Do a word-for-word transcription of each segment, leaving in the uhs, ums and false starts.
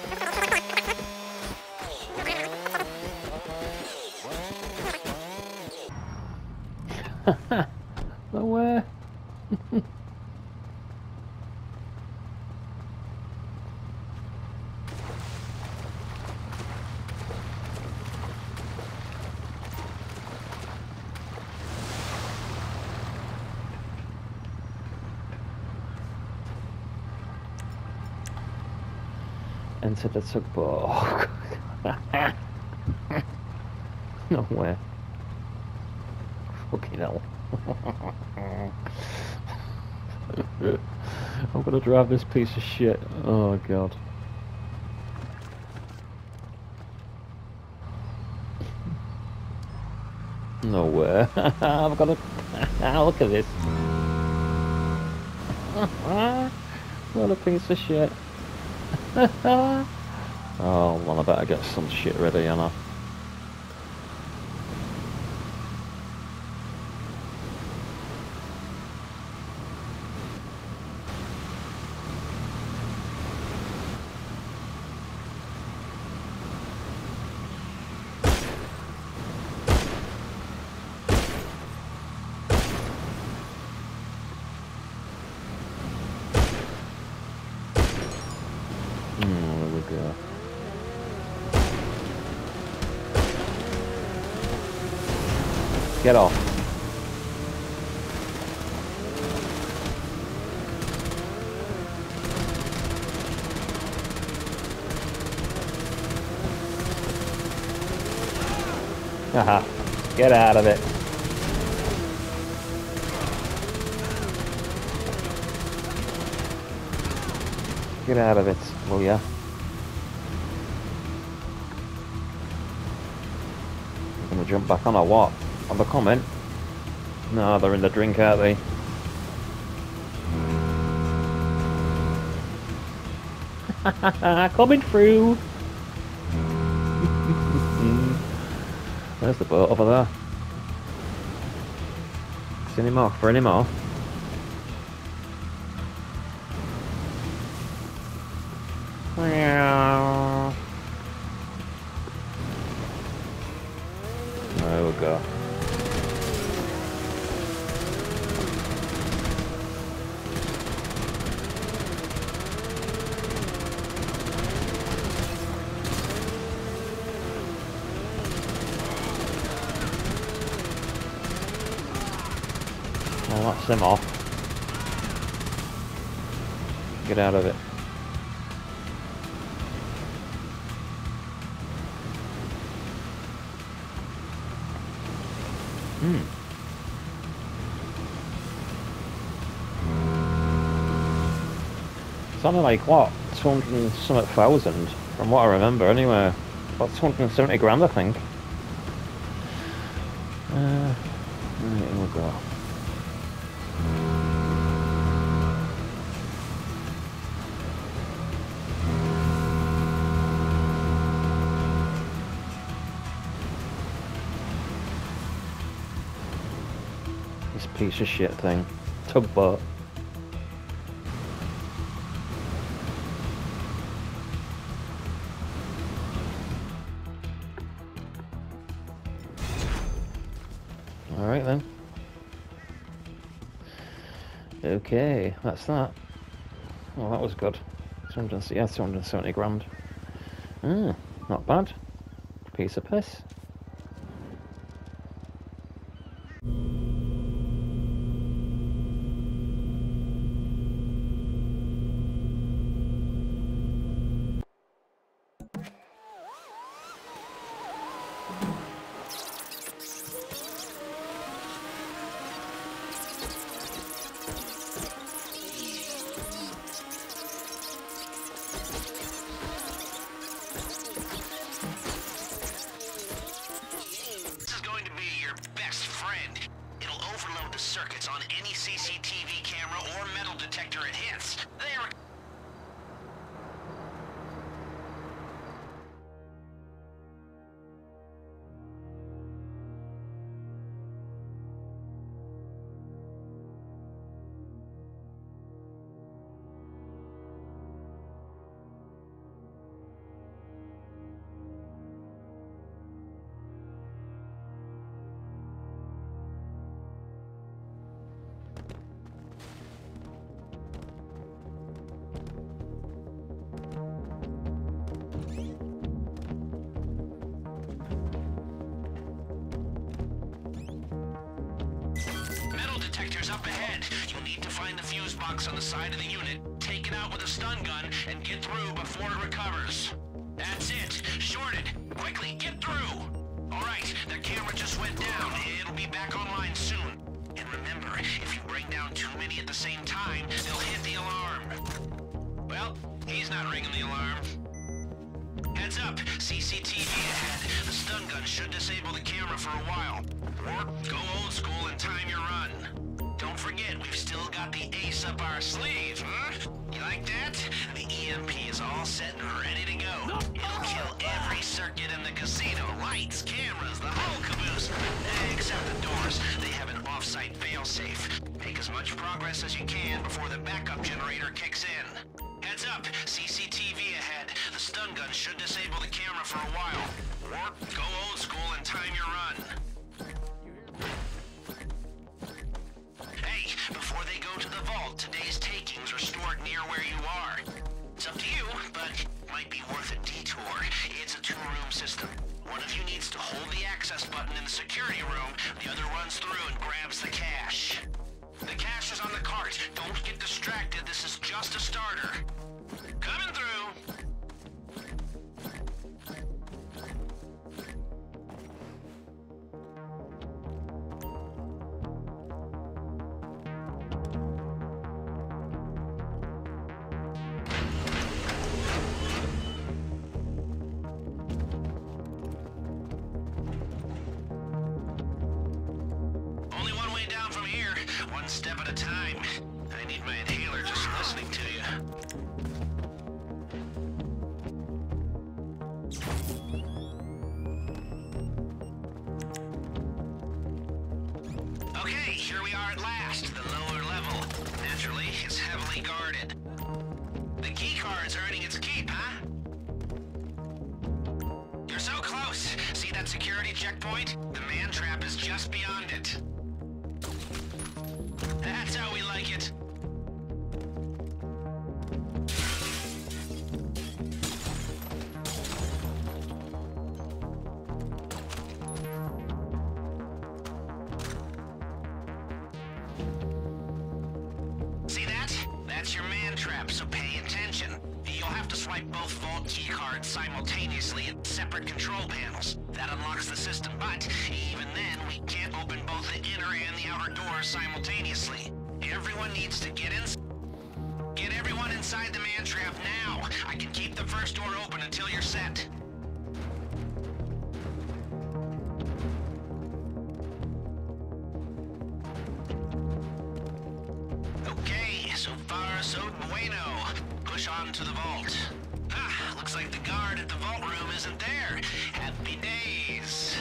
Nowhere. Enter the tugboat. Nowhere. Fucking hell. I'm gonna drive this piece of shit. Oh god. Nowhere. I've got to look at this. What a piece of shit. Oh, well, I better get some shit ready, you know. Get off. Haha. Get out of it. Get out of it. Oh yeah. I'm gonna jump back on or what? Are they coming? No, they're in the drink, aren't they? Coming through! There's the boat over there. See any more? For any more? There we go. Well, that's him off. Get out of it. Hmm. It's only like, what, two hundred and something thousand, from what I remember anyway. About two hundred and seventy grand, I think. Uh, right, here we go. This piece of shit thing. Tugboat. Alright then. Okay, that's that. Well, that was good. two hundred, yeah, two hundred and seventy grand. Ah, not bad. Piece of piss. Circuits on any C C T V camera or metal detector it hits. They are Sector's up ahead. You'll need to find the fuse box on the side of the unit, take it out with a stun gun, and get through before it recovers. That's it. Shorted. Quickly, get through. Alright, their camera just went down. It'll be back online soon. And remember, if you bring down too many at the same time, they'll hit the alarm. Well, he's not ringing the alarm. Heads up, C C T V ahead. The stun gun should disable the camera for a while. Or go old school and time your run. Don't forget, we've still got the ace up our sleeve, huh? You like that? The E M P is all set and ready to go. It'll kill every circuit in the casino. Lights, cameras, the whole caboose. Except the doors. They have an off-site fail-safe. Make as much progress as you can before the backup generator kicks in. Heads up, C C T V ahead. The stun gun should disable the camera for a while. Or go old school and time your run. Hey, before they go to the vault, today's takings are stored near where you are. It's up to you, but might be worth a detour. It's a two-room system. One of you needs to hold the access button in the security room, the other runs through and grabs the cash. The cash is on the cart. Don't get distracted, this is just a starter. Coming through! One step at a time. I need my inhaler just listening to you. Okay, here we are at last, the lower level. Naturally, it's heavily guarded. The key card's earning its keep, huh? You're so close. See that security checkpoint? The man trap is just beyond it. That's how we like it. See that? That's your man trap, so pay attention. You'll have to swipe both vault key cards simultaneously at separate control panels. That unlocks the system, but even then, we can't open both the inner and the outer doors simultaneously. Everyone needs to get in. Get everyone inside the man trap now. I can keep the first door open until you're set. Okay, so far so bueno. Push on to the vault. Ah, looks like the guard at the vault room isn't there. Happy days.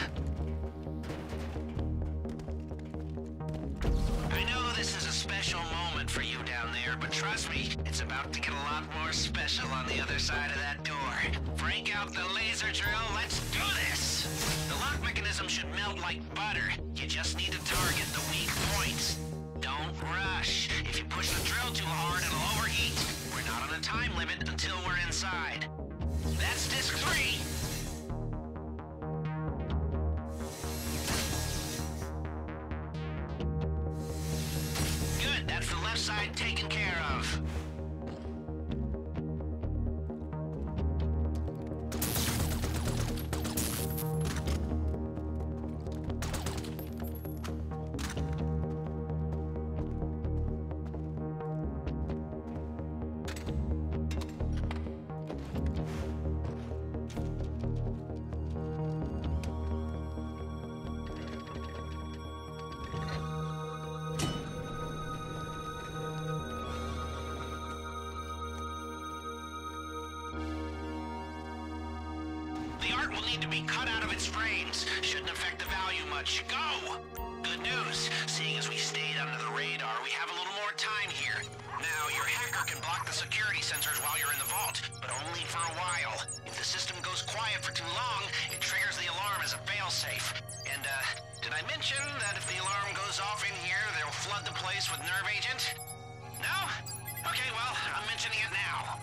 I know this is a special moment for you down there, but trust me, it's about to get a lot more special on the other side of that door. Break out the laser drill, let's do this! The lock mechanism should melt like butter. You just need to target the weak points. Don't rush. If you push the drill too hard, it'll overheat. We're not on a time limit until we're inside. That's disc three. Good, that's the left side taken care of. The art will need to be cut out of its frames. Shouldn't affect the value much. Go! Good news. Seeing as we stayed under the radar, we have a little more time here. Now, your hacker can block the security sensors while you're in the vault, but only for a while. If the system goes quiet for too long, it triggers the alarm as a failsafe. And, uh, did I mention that if the alarm goes off in here, they'll flood the place with nerve agent? No? Okay, well, I'm mentioning it now.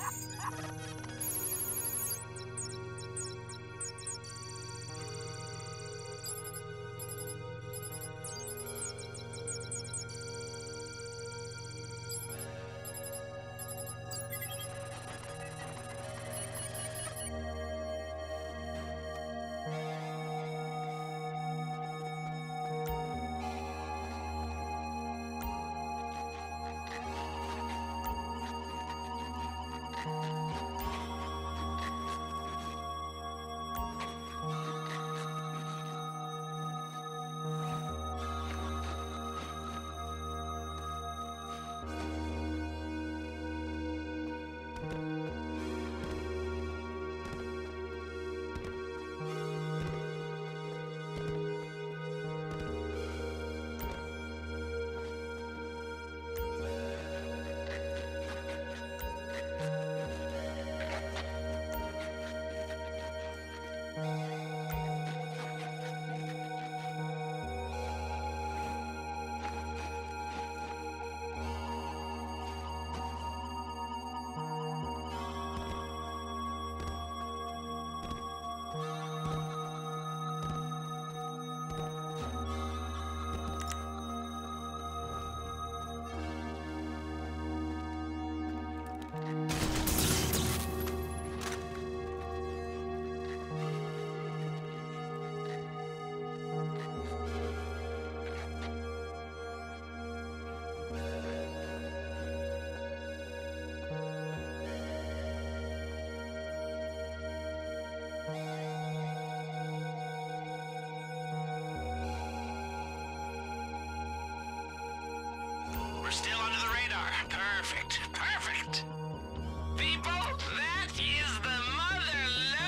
We're still under the radar. Perfect. Perfect. People, that is the mother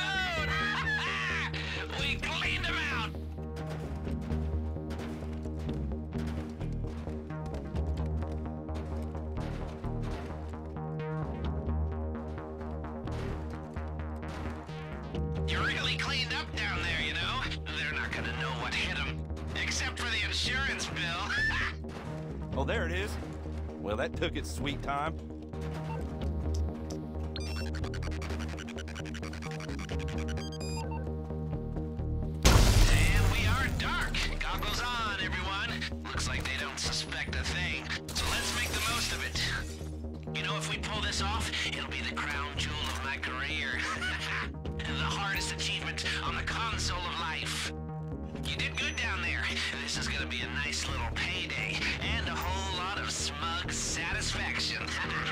load. We cleaned them out. You really cleaned up down there, you know? They're not gonna know what hit them. Except for the insurance bill. Oh, there it is. Well, that took its sweet time. And we are dark. Goggles on, everyone. Looks like they don't suspect a thing. So let's make the most of it. You know, if we pull this off, it'll be the crown jewel of my career. The hardest achievement on the console of life. You did good down there. This is gonna be a nice little payday, and a whole lot of smug satisfaction.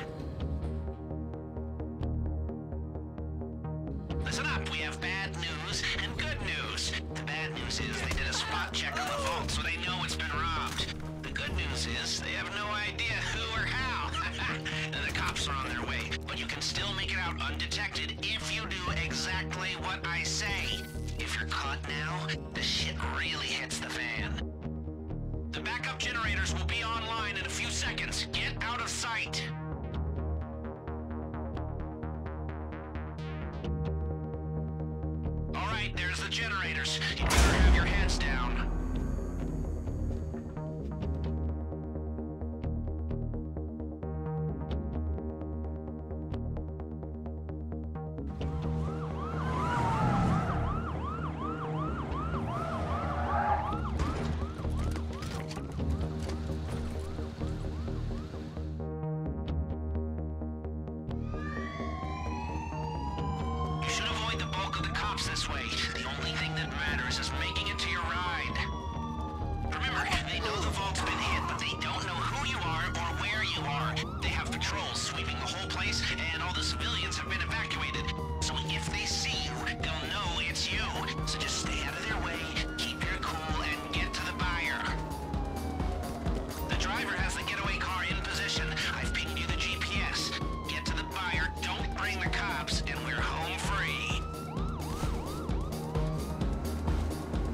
Listen up, we have bad news and good news. The bad news is they did a spot check on the vault, so they know it's been robbed. The good news is they have no idea who or how. The cops are on their way, but you can still make it out undetected if you do exactly what I say. If you're caught now, the shit really hits the fan. The backup generators will be online in a few seconds. Get out of sight. All right, there's the generators. You better have your heads down. This way. The only thing that matters is making it to your ride. Remember, they know the vault's been hit, but they don't know who you are or where you are. They have patrols sweeping the whole place, and all the civilians have been evacuated. So if they see you, they'll know it's you. So just stay out of their way, keep your cool, and get to the buyer. The driver has the getaway car in position. I've pinged you the G P S. Get to the buyer, don't bring the cops, and we're home free.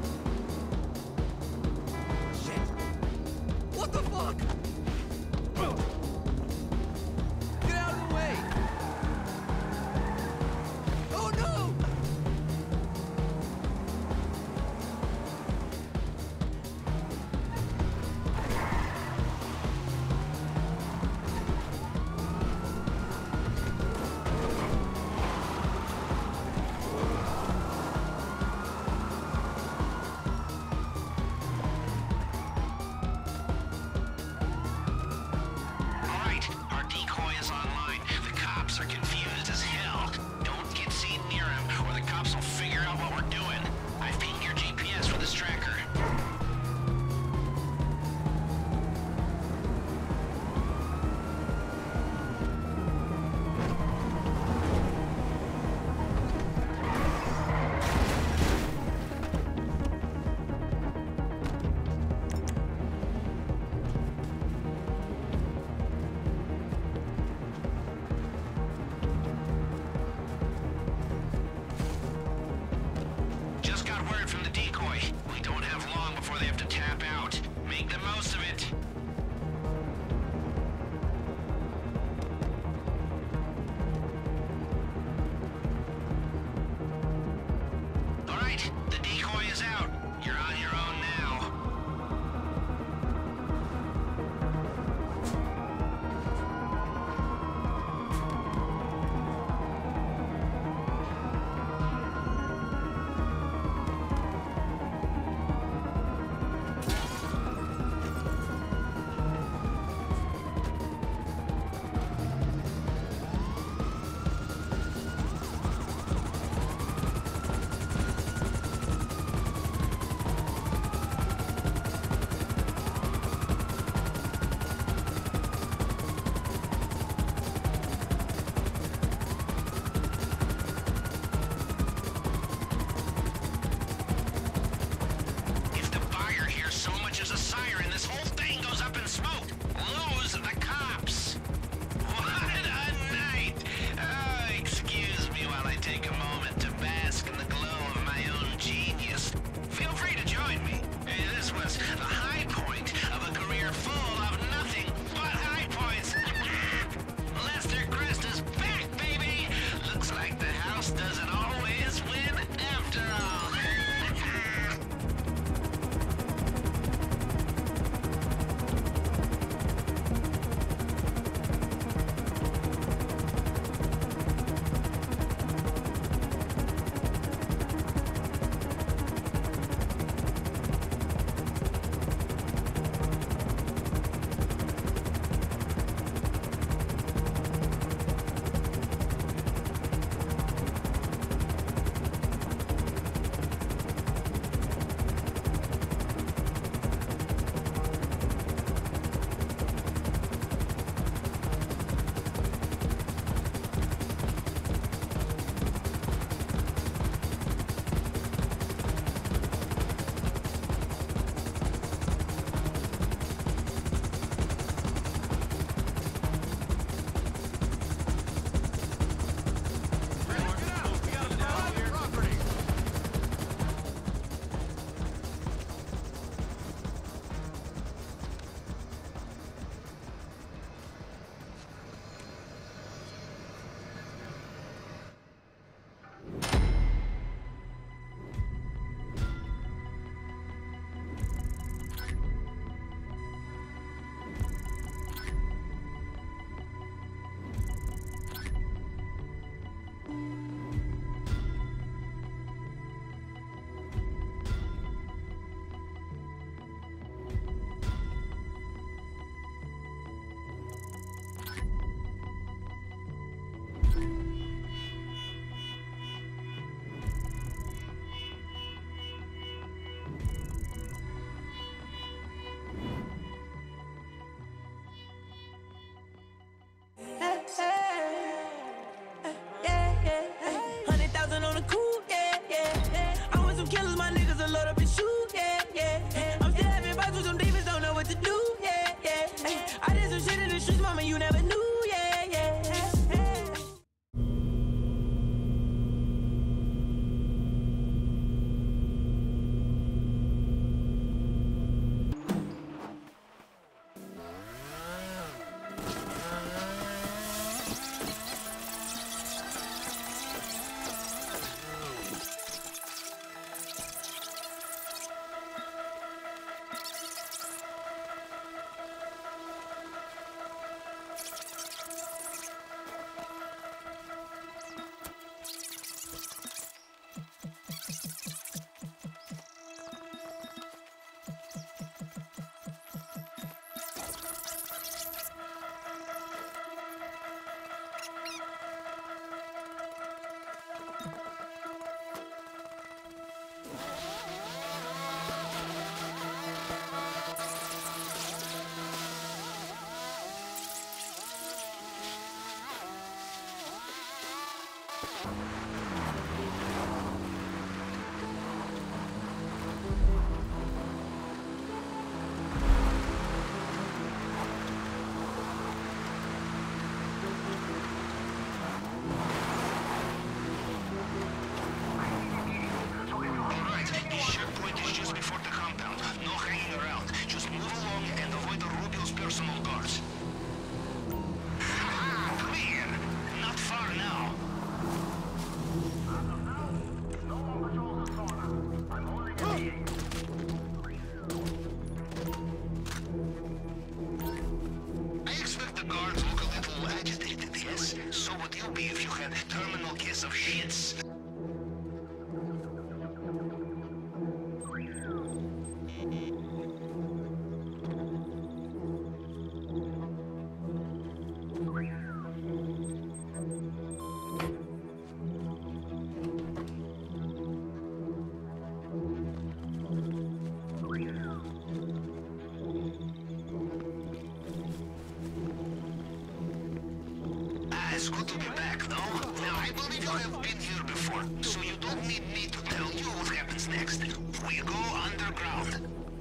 It's good to be back, though. Now, I believe you have been here before, so you don't need me to tell you what happens next. We go underground.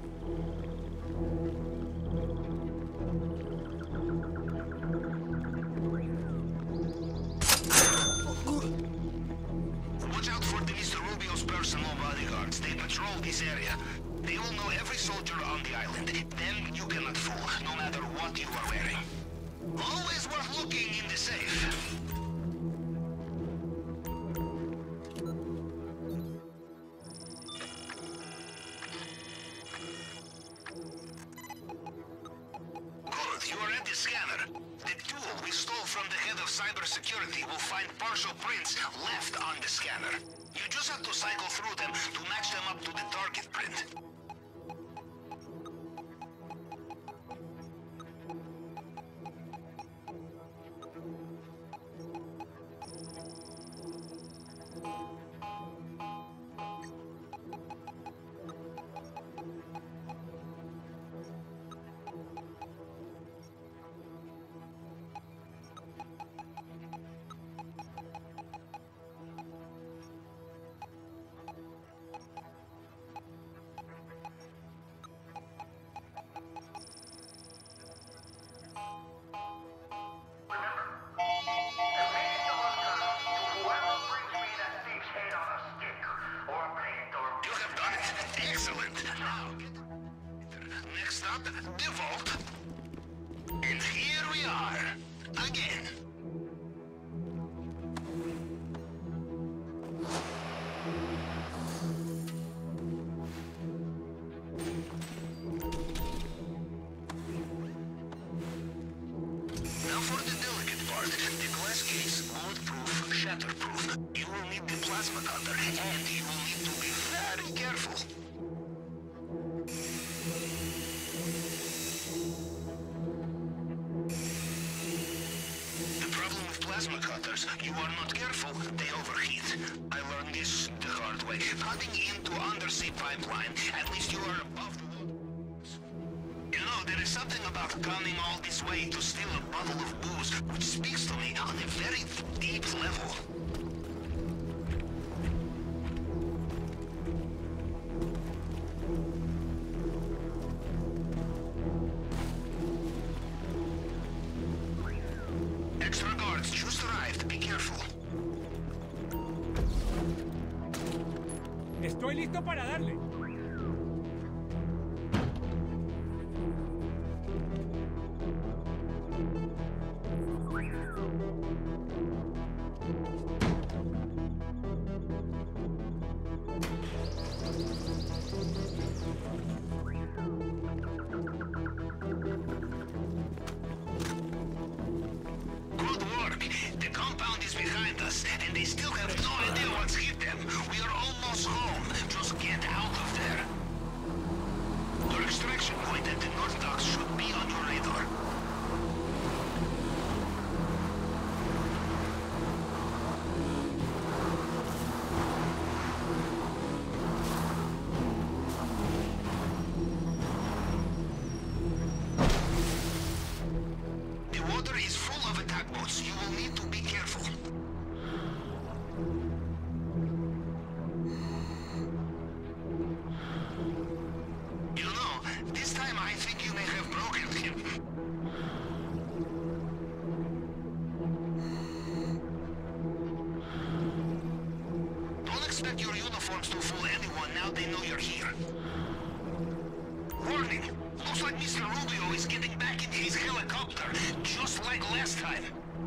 Watch out for the Mister Rubio's personal bodyguards. They patrol this area. They will know every soldier on the island. Them you cannot fool, no matter what you are wearing. Always worth looking in the safe. Good, you are at the scanner. The tool we stole from the head of cybersecurity will find partial prints left on the scanner. You just have to cycle through them to match them up to the target print. The vault. And here we are, again. Now for the delicate part, the glass case, bulletproof, shatterproof. You will need the plasma cutter, and you will need to be very careful. Plasma cutters, you are not careful, they overheat. I learned this the hard way. Cutting into undersea pipeline, at least you are above the water. You know, there is something about coming all this way to steal a bottle of booze, which speaks to me on a very deep level. Extra guards just arrived. Be careful. Estoy listo para darle. Good work. The compound is behind us, and they still have no idea what's hit them. We are almost home. Just get out of there. Your extraction point at the North Docks should be on your radar. The water is full of attack boats. You will need to be careful. You know, this time I think you may have broken him. Don't expect your uniforms to fool anyone now they know you're here. Warning! Looks like Mister Rubio is getting back in his helicopter, just like last time.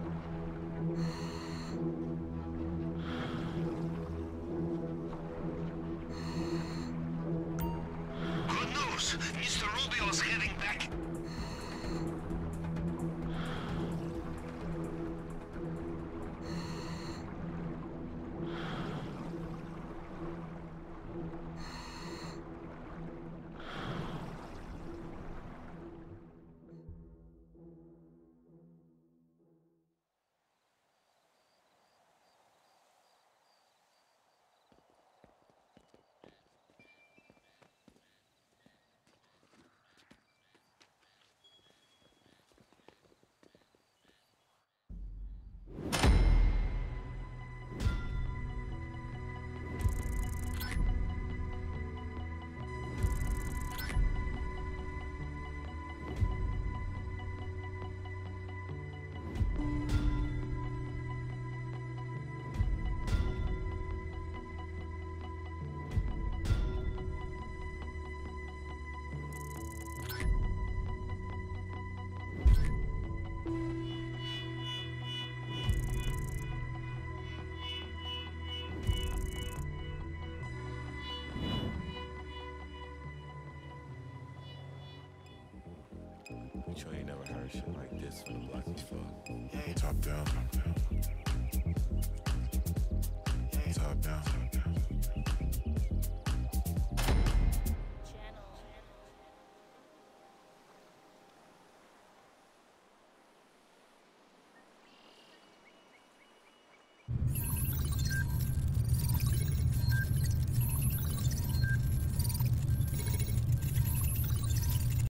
Good news! Mister Rubio's heading back. You sure you never heard shit like this from the black as fuck? Top down. Top down.